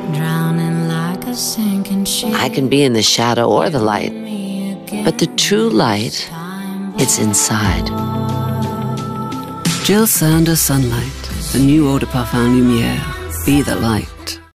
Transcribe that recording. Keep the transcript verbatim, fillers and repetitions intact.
I can be in the shadow or the light, but the true light, it's inside. J I L SANDER Sunlight, the new eau de parfum LUMIÈRE. Be the light.